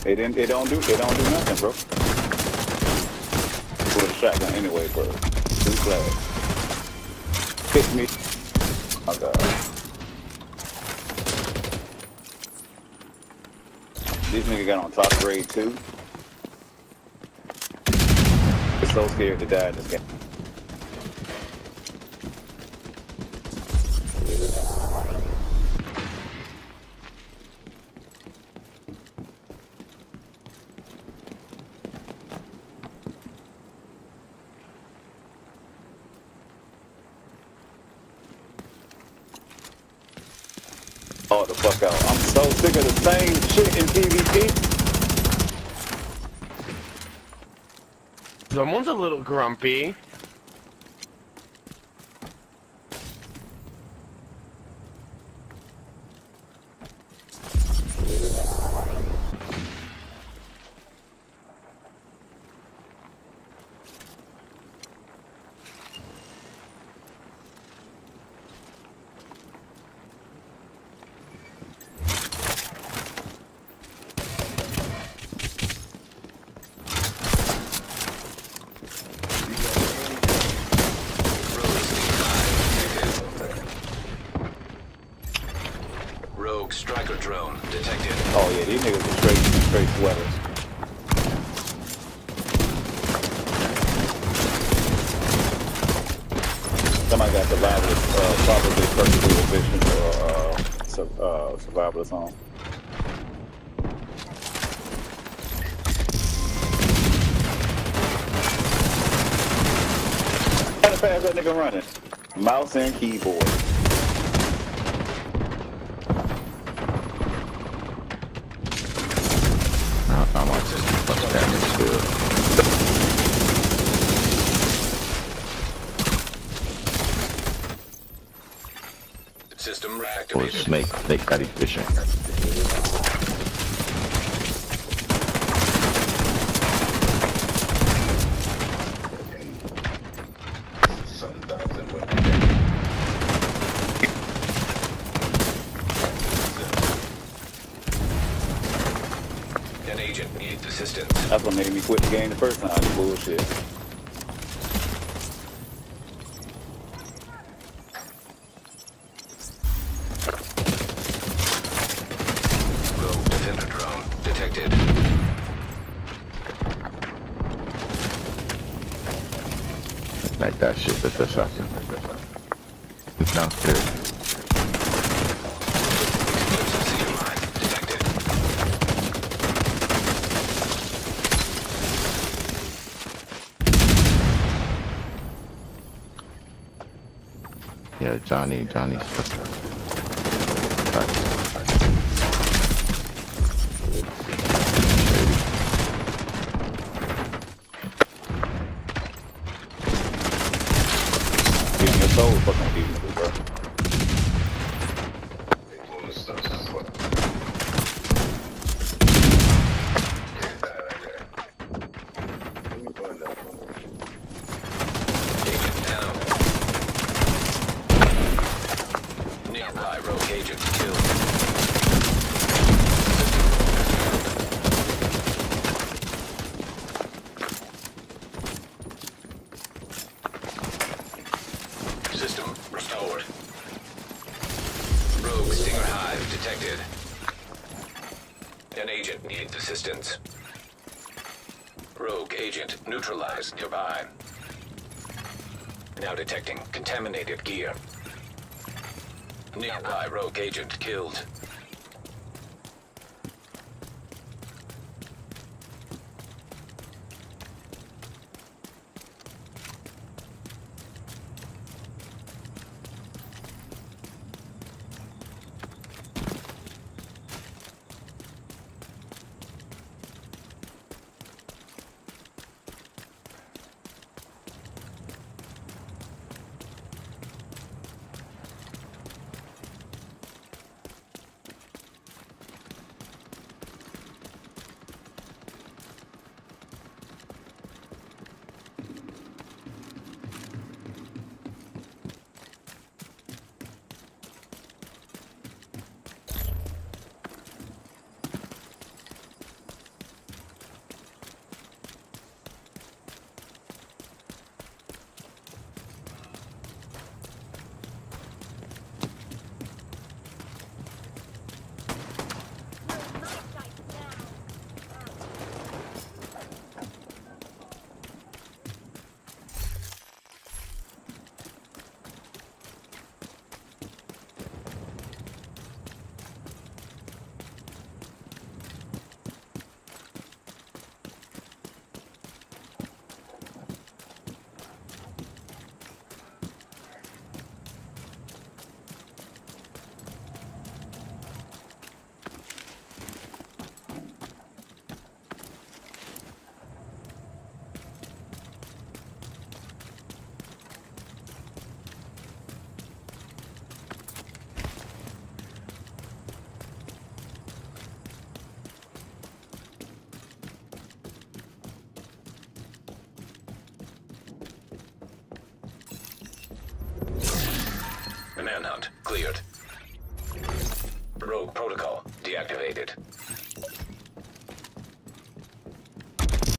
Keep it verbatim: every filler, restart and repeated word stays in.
It didn't. It don't do. It don't do nothing, bro. With a shotgun anyway, bro. Two flags. Hit me. Oh god. This nigga got on top grade too. It's so scared to die in this game. Oh, the fuck out. I'm so sick of the same shit in PvP. Someone's a little grumpy. Rogue striker drone detected. Oh yeah, these niggas are straight, straight sweaters. Somebody got survivalist, uh, probably perfectly efficient or uh, su uh, survivalist on. How fast that nigga running? Mouse and keyboard. How much fuck damage to it? System Or reactivated. snake, snake that efficient. An agent needs assistance. That's what made me quit the game the first time. The bullshit. Rogue defender drone detected. Like that shit, that's a shotgun. It's downstairs. Explosive seer mine detected. Yeah, Johnny, Johnny's right. Getting your soul fucking these niggas, bro. Agent down. Nearby rogue agent killed. System restored. Rogue Stinger Hive detected. An agent needs assistance. Rogue agent neutralized nearby. Now detecting contaminated gear. Nearby rogue agent killed. Command cleared. Rogue protocol deactivated.